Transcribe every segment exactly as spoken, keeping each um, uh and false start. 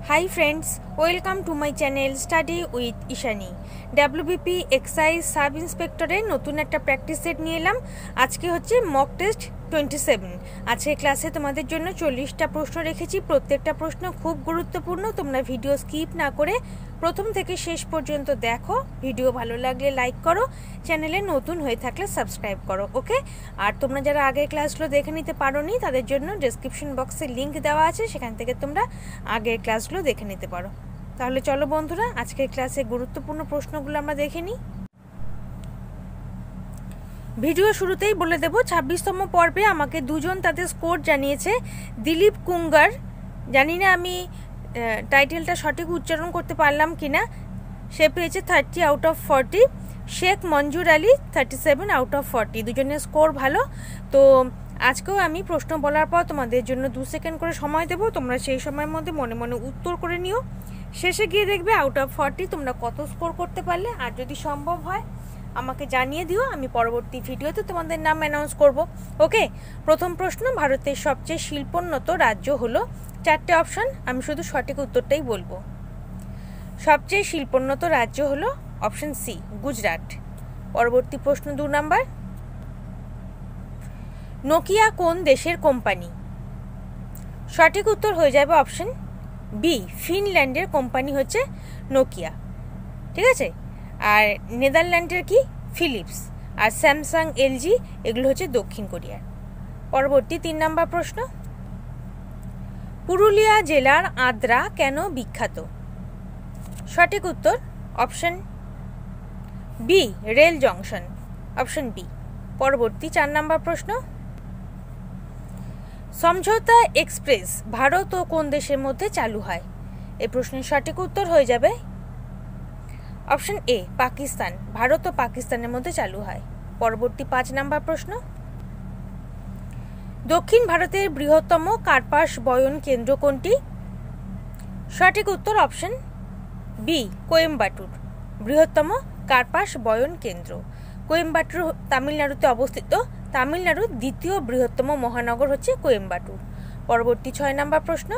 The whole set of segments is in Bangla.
Hi friends, welcome to my channel Study with Ishani. W B P Excise Sub Inspector এর নতুন একটা প্র্যাকটিস সেট নিয়ে এলাম। আজকে হচ্ছে মক টেস্ট টোয়েন্টি সেভেন। আজকে ক্লাসে তোমাদের জন্য চল্লিশটা প্রশ্ন রেখেছি। প্রত্যেকটা প্রশ্ন খুব গুরুত্বপূর্ণ। তোমরা ভিডিও স্কিপ না করে প্রথম থেকে শেষ পর্যন্ত দেখো। ভিডিও ভালো লাগলে লাইক করো, চ্যানেলে নতুন হয়ে থাকলে সাবস্ক্রাইব করো, ওকে? আর তোমরা যারা আগের ক্লাসগুলো দেখে নিতে পারোনি তাদের জন্য ডেসক্রিপশন বক্সে লিঙ্ক দেওয়া আছে, সেখান থেকে তোমরা আগের ক্লাসগুলো দেখে নিতে পারো। তাহলে চলো বন্ধুরা, আজকের ক্লাসে গুরুত্বপূর্ণ প্রশ্নগুলো আমরা দেখে নিই। ভিডিও শুরুতেই বলে দেব, ছাব্বিশতম পর্বে আমাকে দুজন তাদের স্কোর জানিয়েছে। দিলীপ কুঙ্গার, জানি না আমি টাইটেলটা সঠিক উচ্চারণ করতে পারলাম কিনা, সে পেয়েছে thirty out of forty. Sheikh Manjur Ali thirty seven out of forty. দুজনের স্কোর ভালো। তো আজকেও আমি প্রশ্ন বলার পর তোমাদের জন্য দু সেকেন্ড করে সময় দেবো। তোমরা সেই সময়ের মধ্যে মনে মনে উত্তর করে নিও। শেষে গিয়ে দেখবে আউট অফ ফর্টি তোমরা কত স্কোর করতে পারলে। আর যদি সম্ভব হয় আমাকে জানিয়ে দিও, আমি পরবর্তী ভিডিওতে তোমাদের নাম অ্যানাউন্স করব, ওকে? প্রথম প্রশ্ন, ভারতের সবচেয়ে শিল্পোন্নত রাজ্য হলো? চারটে অপশন, আমি শুধু সঠিক উত্তরটাই বলবো। সবচেয়ে শিল্পোন্নত রাজ্য হলো অপশন সি, গুজরাট। পরবর্তী প্রশ্ন দু নাম্বার, নোকিয়া কোন দেশের কোম্পানি? সঠিক উত্তর হয়ে যাবে অপশন বি, ফিনল্যান্ডের কোম্পানি হচ্ছে নোকিয়া, ঠিক আছে? আর নেদারল্যান্ডের কি? ফিলিপস। আর স্যামসাং, এলজি এগুলো হচ্ছে দক্ষিণ কোরিয়ার। পরবর্তী তিন নাম্বার প্রশ্ন, পুরুলিয়া জেলার আদ্রা কেন বিখ্যাত? সঠিক উত্তর option B, rail junction, option B. পরবর্তী চার নাম্বার প্রশ্ন, সমঝোতা এক্সপ্রেস ভারত ও কোন দেশের মধ্যে চালু হয়? এই প্রশ্নের সঠিক উত্তর হয়ে যাবে অপশন এ, পাকিস্তান। ভারত ও পাকিস্তানের মধ্যে চালু হয়। পরবর্তী পাঁচ নাম্বার প্রশ্ন, দক্ষিণ ভারতের বৃহত্তম কার্পাস বয়ন কেন্দ্র কোনটি? সঠিক উত্তর অপশন বি, কোয়েম্বাটুর। বৃহত্তম কার্পাস বয়ন কেন্দ্র কোয়েম্বাটুর তামিলনাড়ুতে অবস্থিত। তামিলনাড়ুর দ্বিতীয় বৃহত্তম মহানগর হচ্ছে কোয়েম্বাটুর। পরবর্তী ছয় নাম্বার প্রশ্ন,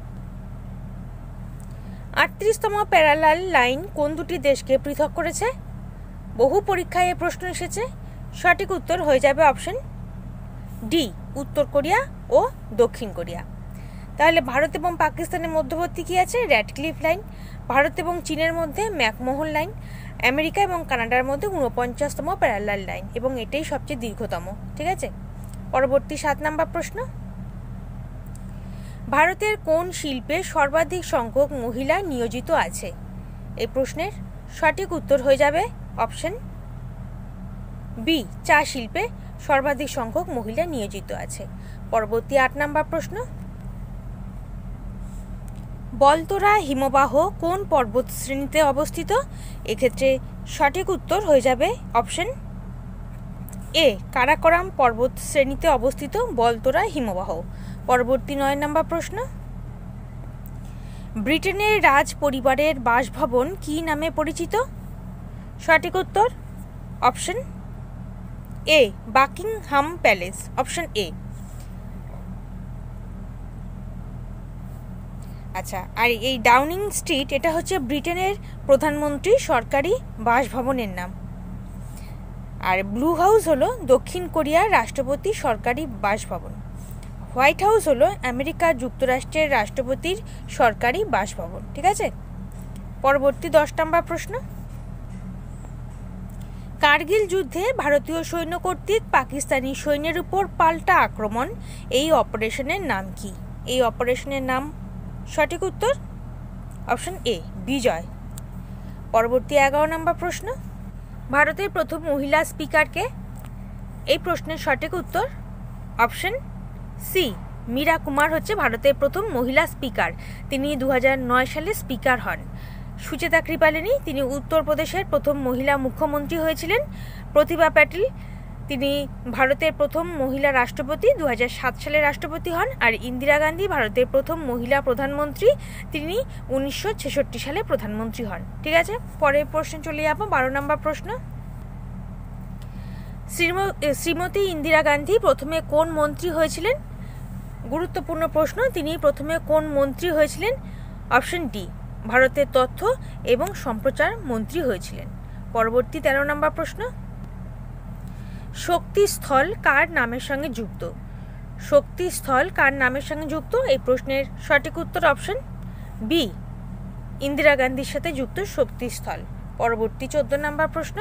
আটত্রিশতম প্যারালাল লাইন কোন দুটি দেশকে পৃথক করেছে? বহু পরীক্ষায় এ প্রশ্ন এসেছে। সঠিক উত্তর হয়ে যাবে অপশন ডি, উত্তর কোরিয়া ও দক্ষিণ কোরিয়া। তাহলে ভারত এবং পাকিস্তানের মধ্যবর্তী কি আছে? Radcliffe line. ভারত এবং চীনের মধ্যে ম্যাকমোহন লাইন। আমেরিকা এবং কানাডার মধ্যে ঊনপঞ্চাশতম প্যারালাল লাইন, এবং এটাই সবচেয়ে দীর্ঘতম, ঠিক আছে? পরবর্তী সাত নাম্বার প্রশ্ন, ভারতের কোন শিল্পে সর্বাধিক সংখ্যক মহিলা নিয়োজিত আছে? এই প্রশ্নের সঠিক উত্তর হয়ে যাবে অপশন বি, চা শিল্পে সর্বাধিক সংখ্যক মহিলা নিয়োজিত আছে। পরবর্তী আট নাম্বার প্রশ্ন, বলতোরা হিমবাহ কোন পর্বত শ্রেণীতে অবস্থিত? এক্ষেত্রে সঠিক উত্তর হয়ে যাবে অপশন এ, কারাকোরাম পর্বত শ্রেণীতে অবস্থিত বলতোরা হিমবাহ। পরবর্তী নয় নম্বর প্রশ্ন, ব্রিটেনের রাজ পরিবারের বাসভবন কি নামে পরিচিত? সঠিক উত্তর option A, Buckingham Palace, option A. আচ্ছা, আর এই ডাউনিং স্ট্রিট এটা হচ্ছে ব্রিটেনের প্রধানমন্ত্রী সরকারি বাসভবনের নাম। আর ব্লু হাউস হলো দক্ষিণ কোরিয়ার রাষ্ট্রপতি সরকারি বাসভবন। হোয়াইট হাউস হলো আমেরিকা যুক্তরাষ্ট্রের রাষ্ট্রপতির সরকারি বাসভবন, ঠিক আছে? পরবর্তী দশ নম্বর প্রশ্ন, কার্গিল যুদ্ধে ভারতীয় সৈন্য কর্তৃক পাকিস্তানি সৈন্যের উপর পাল্টা আক্রমণ, এই অপারেশনের নাম কি? এই অপারেশনের নাম সঠিক উত্তর অপশন এ, বিজয়। পরবর্তী এগারো নম্বর প্রশ্ন, ভারতের প্রথম মহিলা স্পিকারকে? এই প্রশ্নের সঠিক উত্তর অপশন সি, মীরা কুমার হচ্ছে ভারতের প্রথম মহিলা স্পিকার। তিনি দু হাজার নয় সালে স্পিকার হন। সুচেতা কৃপালিনী, তিনি উত্তরপ্রদেশের প্রথম মহিলা মুখ্যমন্ত্রী হয়েছিলেন। প্রতিভা প্যাটেল, তিনি ভারতের প্রথম মহিলা রাষ্ট্রপতি, দু হাজার সাত সালে রাষ্ট্রপতি হন। আর ইন্দিরা গান্ধী ভারতের প্রথম মহিলা প্রধানমন্ত্রী, তিনি উনিশশো ছেষট্টি সালে প্রধানমন্ত্রী হন, ঠিক আছে? পরের প্রশ্নে চলে যাবো, বারো নম্বর প্রশ্ন, শ্রীমতী ইন্দিরা গান্ধী প্রথমে কোন মন্ত্রী হয়েছিলেন? গুরুত্বপূর্ণ প্রশ্ন, তিনি প্রথমে কোন মন্ত্রী হয়েছিলেন? অপশন ডি, ভারতের তথ্য এবং সম্প্রচার মন্ত্রী হয়েছিলেন। পরবর্তী তেরো নম্বর প্রশ্ন, শক্তিস্থল কার নামের সঙ্গে যুক্ত? শক্তিস্থল কার নামের সঙ্গে যুক্ত? এই প্রশ্নের সঠিক উত্তর অপশন বি, ইন্দিরা গান্ধীর সাথে যুক্ত শক্তিস্থল। পরবর্তী চোদ্দ নম্বর প্রশ্ন,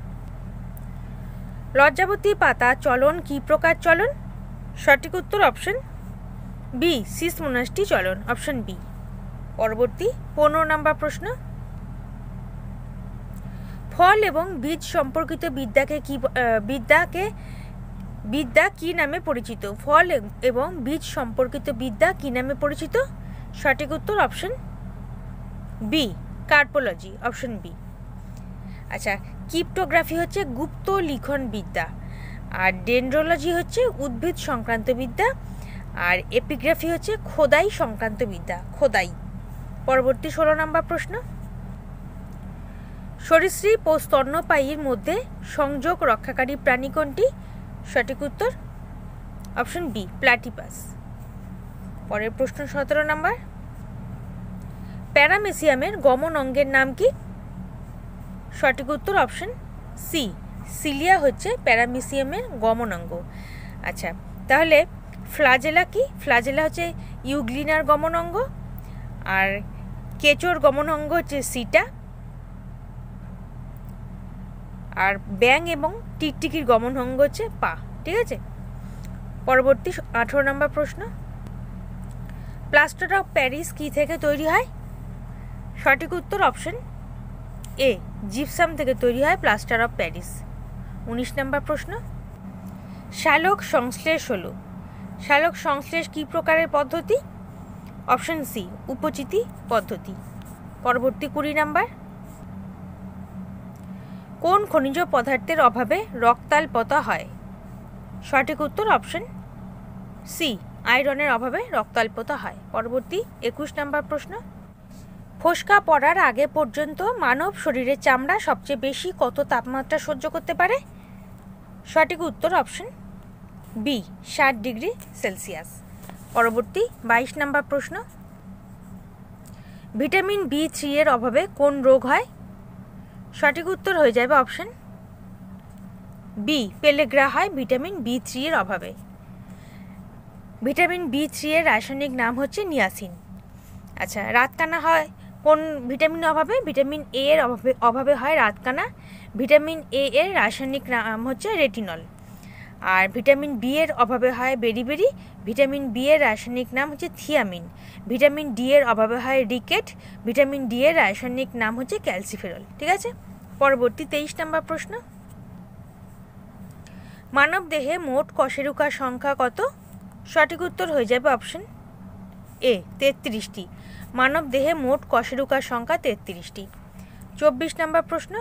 লজ্জাবতী পাতা চলন কি প্রকার চলন? সঠিক উত্তর অপশন বি, সিসমোনাস্টি চলন, অপশন বি। পরবর্তী পনেরো নম্বর প্রশ্ন, ফল এবং বীজ সম্পর্কিত বিদ্যাকে কি বিদ্যাকে বিদ্যা কি নামে পরিচিত? ফল এবং বীজ সম্পর্কিত বিদ্যা কি নামে পরিচিত? সঠিক উত্তর option B, carpology, option B. আচ্ছা, ক্রিপ্টোগ্রাফি হচ্ছে গুপ্ত লিখন বিদ্যা, আর ডেন্ড্রোলজি হচ্ছে উদ্ভিদ সংক্রান্ত বিদ্যা, আর এপিগ্রাফি হচ্ছে খোদাই সংক্রান্ত বিদ্যা, খোদাই। পরবর্তী ষোলো নম্বর প্রশ্ন, সরীসৃপ ও স্তন্যপায়ীর মধ্যে সংযোগ রক্ষাকারী প্রাণী কোনটি? সঠিক উত্তর অপশন বি, প্লাটিপাস। পরের প্রশ্ন সতেরো নম্বর, প্যারামেসিয়ামের গমন অঙ্গের নাম কি? সঠিক উত্তর অপশন সি, সিলিয়া হচ্ছে প্যারামেসিয়ামের গমন অঙ্গ। আচ্ছা, তাহলে ফ্লাজেলা কি? ফ্লাজেলা হচ্ছে ইউগ্লিনার গমন অঙ্গ, আর কেঁচোর গমন অঙ্গ হচ্ছে সিটা, আর ব্যাং এবং টিকটিকির গমন অঙ্গ হচ্ছে পা। ঠিক আছে। পরবর্তী আঠেরো নম্বর প্রশ্ন, প্লাস্টার অফ প্যারিস কি থেকে তৈরি হয়? সঠিক উত্তর অপশন এ, জিপসাম থেকে তৈরি হয় প্লাস্টার অফ প্যারিস। উনিশ নম্বর প্রশ্ন, শালক সংশ্লেষ হলো। শালক সংশ্লেষ কি প্রকারের পদ্ধতি? অপশন সি, উপচিতি পদ্ধতি। পরবর্তী কুড়ি নাম্বার, কোন খনিজ পদার্থের অভাবে রক্তাল্পতা হয়? সঠিক উত্তর অপশন সি, আয়রনের অভাবে রক্তাল্পতা হয়। পরবর্তী একুশ নাম্বার প্রশ্ন, ফোসকা পড়ার আগে পর্যন্ত মানব শরীরের চামড়া সবচেয়ে বেশি কত তাপমাত্রা সহ্য করতে পারে? সঠিক উত্তর অপশন বি, ষাট ডিগ্রি সেলসিয়াস। পরবর্তী বাইশ নাম্বার প্রশ্ন, ভিটামিন বি থ্রি এর অভাবে কোন রোগ হয়? সঠিক উত্তর হয়ে যাবে অপশন বি, পেলেগ্রা হয় ভিটামিন বি থ্রি এর অভাবে। ভিটামিন বি থ্রি এর রাসায়নিক নাম হচ্ছে নিয়াসিন। আচ্ছা, রাতকানা হয় কোন ভিটামিন অভাবে? ভিটামিন এ এর অভাবে অভাবে হয় রাতকানা। ভিটামিন এ এর রাসায়নিক নাম হচ্ছে রেটিনল। আর ভিটামিন বি এর অভাবে হয় বেরিবেরি। ভিটামিন বি এর রাসায়নিক নাম হচ্ছে থিয়ামিন। ভিটামিন ডি এর অভাবে হয় রিকেট। ভিটামিন ডি এর রাসায়নিক নাম হচ্ছে ক্যালসিফেরল। ঠিক আছে। পরবর্তী তেইশ নম্বর প্রশ্ন, মানব দেহে মোট কশেরুকার সংখ্যা কত? সঠিক উত্তর হয়ে যাবে অপশন এ, তেত্রিশটি। মানব দেহে মোট কশেরুকার সংখ্যা তেত্রিশটি। চব্বিশ নম্বর প্রশ্ন,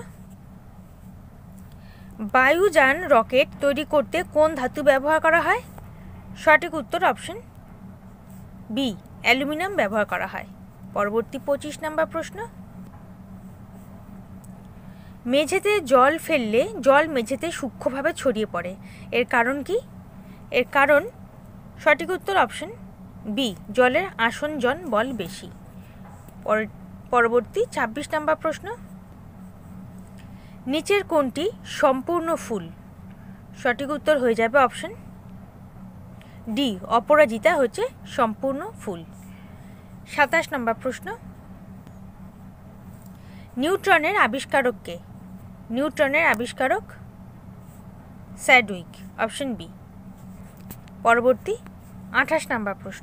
বায়ুযান রকেট তৈরি করতে কোন ধাতু ব্যবহার করা হয়? সঠিক উত্তর অপশন বি, অ্যালুমিনিয়াম ব্যবহার করা হয়। পরবর্তী পঁচিশ নম্বর প্রশ্ন, মেঝেতে জল ফেললে জল মেঝেতে সূক্ষ্মভাবে ছড়িয়ে পড়ে, এর কারণ কি? এর কারণ সঠিক উত্তর অপশন বি, জলের আসঞ্জন বল বেশি। পরবর্তী ছাব্বিশ নম্বর প্রশ্ন, নিচের কোনটি সম্পূর্ণ ফুল? সঠিক উত্তর হয়ে যাবে অপশন ডি, অপরাজিতা হচ্ছে সম্পূর্ণ ফুল। সাতাশ নম্বর প্রশ্ন, নিউট্রনের আবিষ্কারক কে? নিউট্রনের আবিষ্কারক স্যাডউইক, অপশন বি। পরবর্তী আঠাশ নম্বর প্রশ্ন,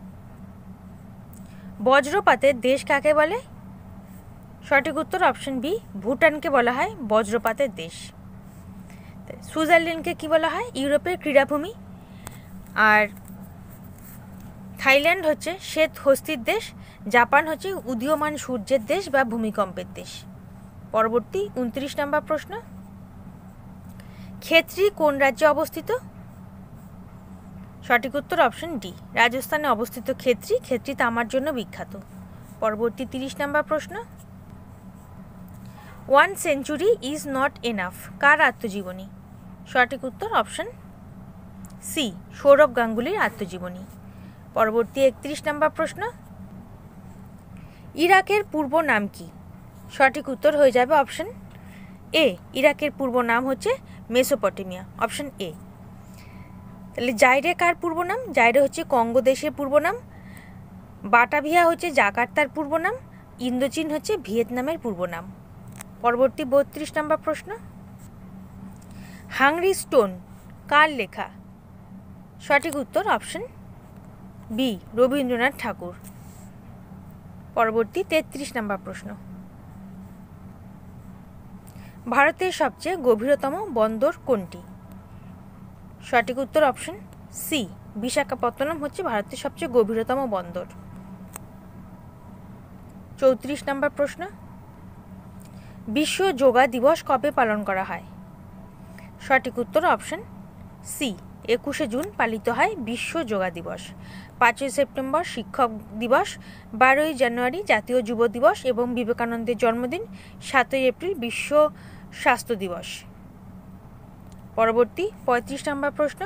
বজ্রপাতের দেশ কাকে বলে? সঠিক উত্তর অপশন বি, ভুটানকে বলা হয় বজ্রপাতের দেশ। সুইজারল্যান্ডকে কি বলা হয়? ইউরোপের ক্রীড়াভূমি। আর থাইল্যান্ড হচ্ছে শ্বেত হস্তির দেশ। জাপান হচ্ছে উদীয়মান সূর্যের দেশ বা ভূমিকম্পের দেশ। পরবর্তী উনত্রিশ নম্বর প্রশ্ন, খেতড়ি কোন রাজ্যে অবস্থিত? সঠিক উত্তর অপশন ডি, রাজস্থানে অবস্থিত খেতড়ি। খেতড়ি তামার জন্য বিখ্যাত। পরবর্তী তিরিশ নম্বর প্রশ্ন, one century is not enough কার আত্মজীবনী? সঠিক উত্তর অপশন সি, সৌরভ গাঙ্গুলির আত্মজীবনী। পরবর্তী একত্রিশ নম্বর প্রশ্ন, ইরাকের পূর্ব নাম কি? সঠিক উত্তর হয়ে যাবে অপশন এ। ইরাকের পূর্ব নাম হচ্ছে মেসোপটেমিয়া, অপশন এ। তাহলে জাইরে কার পূর্ব নাম? জাইরে হচ্ছে কঙ্গো দেশের পূর্ব নাম। বাটাভিয়া হচ্ছে জাকার্তার পূর্ব নাম। ইন্দোচীন হচ্ছে ভিয়েতনামের পূর্ব নাম। পরবর্তী বত্রিশ নম্বর প্রশ্ন, হাংরি স্টোন কার লেখা? সঠিক উত্তর অপশন বি, রবীন্দ্রনাথ ঠাকুর। পরবর্তী তেত্রিশ নম্বর প্রশ্ন, ভারতের সবচেয়ে গভীরতম বন্দর কোনটি? সঠিক উত্তর অপশন সি, বিশাখাপত্তনম হচ্ছে ভারতের সবচেয়ে গভীরতম বন্দর। চৌত্রিশ নম্বর প্রশ্ন, বিশ্ব যোগা দিবস কবে পালন করা হয়? সঠিক উত্তর অপশন সি, একুশে জুন পালিত হয় বিশ্ব যোগা দিবস। পাঁচই সেপ্টেম্বর শিক্ষক দিবস, বারোই জানুয়ারি জাতীয় যুব দিবস এবং বিবেকানন্দের জন্মদিন সাতই এপ্রিল বিশ্ব স্বাস্থ্য দিবস। পরবর্তী পঁয়ত্রিশ নম্বর প্রশ্ন,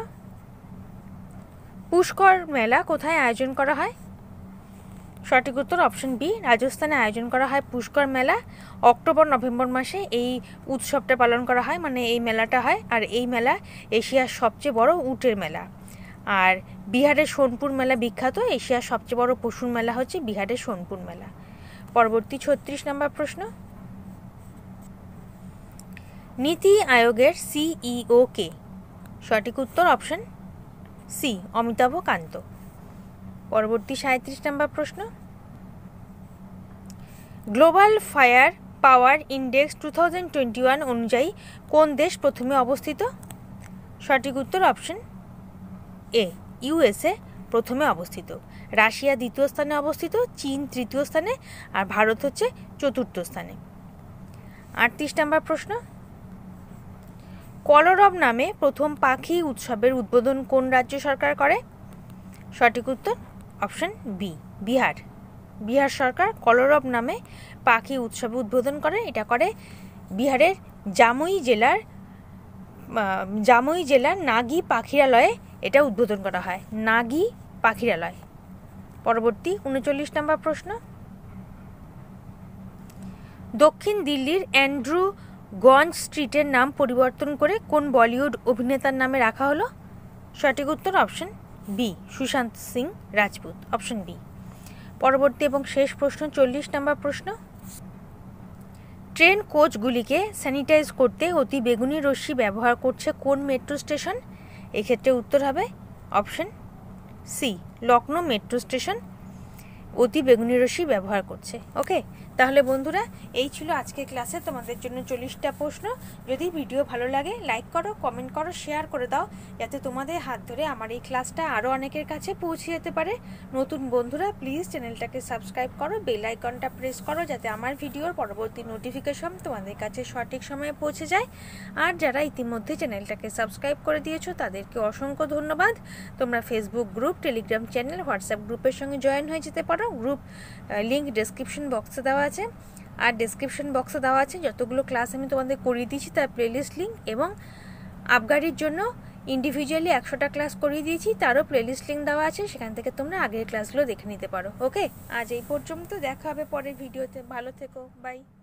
পুষ্কর মেলা কোথায় আয়োজন করা হয়? সঠিক উত্তর অপশন বি, রাজস্থানে আয়োজন করা হয় পুষ্কর মেলা। অক্টোবর নভেম্বর মাসে এই উৎসবটা পালন করা হয়, মানে এই মেলাটা হয়। আর এই মেলা এশিয়ার সবচেয়ে বড় উটের মেলা। আর বিহারের সোনপুর মেলা বিখ্যাত। এশিয়ার সবচেয়ে বড় পশুর মেলা হচ্ছে বিহারের সোনপুর মেলা। পরবর্তী ছত্রিশ নম্বর প্রশ্ন, নীতি আয়োগের সিইও কে? সঠিক উত্তর অপশন সি, অমিতাভ কান্ত। পরবর্তী সাঁত্রিশ নম্বর প্রশ্ন, global fire power index two thousand twenty one অনুযায়ী কোন দেশ প্রথমে অবস্থিত? সঠিক উত্তর অপশন এ, ইউএসএ প্রথমে অবস্থিত। রাশিয়া দ্বিতীয় স্থানে অবস্থিত, চীন তৃতীয় স্থানে, আর ভারত হচ্ছে চতুর্থ স্থানে। আটত্রিশ নম্বর প্রশ্ন, কলরব নামে প্রথম পাখি উৎসবের উদ্বোধন কোন রাজ্য সরকার করে? সঠিক উত্তর অপশন বি, বিহার। বিহার সরকার কলরব নামে পাখি উৎসবে উদ্বোধন করে। এটা করে বিহারের জামুই জেলার জামুই জেলার নাগি পাখিরালয়ে এটা উদ্বোধন করা হয়, নাগি পাখিরালয়। পরবর্তী উনচল্লিশ নম্বর প্রশ্ন, দক্ষিণ দিল্লির অ্যান্ড্রু গঞ্জ স্ট্রিটের নাম পরিবর্তন করে কোন বলিউড অভিনেতার নামে রাখা হলো? সঠিক উত্তর option B, Sushant Singh Rajput, option B. পরবর্তী এবং শেষ প্রশ্ন, চল্লিশ নম্বর প্রশ্ন, ট্রেন কোচগুলিকে স্যানিটাইজ করতে অতি বেগুনি রশ্মি ব্যবহার করছে কোন মেট্রো স্টেশন? এক্ষেত্রে উত্তর হবে option C, Lucknow metro station অতি বেগুনি রশ্মি ব্যবহার করছে। ওকে, তাহলে বন্ধুরা এই ছিল আজকের ক্লাসে তোমাদের জন্য চল্লিশটা প্রশ্ন। যদি ভিডিও ভালো লাগে লাইক করো, কমেন্ট করো, শেয়ার করে দাও, যাতে তোমাদের হাত ধরে আমার এই ক্লাসটা আরও অনেকের কাছে পৌঁছে যেতে পারে। নতুন বন্ধুরা প্লিজ চ্যানেলটাকে সাবস্ক্রাইব করো, বেল আইকনটা প্রেস করো, যাতে আমার ভিডিওর পরবর্তী নোটিফিকেশন তোমাদের কাছে সঠিক সময়ে পৌঁছে যায়। আর যারা ইতিমধ্যে চ্যানেলটাকে সাবস্ক্রাইব করে দিয়েছো তাদেরকে অসংখ্য ধন্যবাদ। তোমরা Facebook group, Telegram channel, WhatsApp গ্রুপের সঙ্গে জয়েন হয়ে যেতে পারো। গ্রুপ লিঙ্ক ডেসক্রিপশন বক্সে দেওয়া আছে। আর ডেসক্রিপশন বক্সে দেওয়া আছে যতগুলো ক্লাস আমি তোমাদের করিয়ে দিয়েছি তার প্লেলিস্ট লিঙ্ক, এবং আপগাড়ির জন্য ইন্ডিভিজুয়ালি একশোটা ক্লাস করিয়ে দিয়েছি, তারও প্লেলিস্ট লিঙ্ক দেওয়া আছে, সেখান থেকে তোমরা আগের ক্লাসগুলো দেখে নিতে পারো। ওকে, আজ এই পর্যন্ত, দেখা হবে পরের ভিডিওতে। ভালো থেকো, বাই।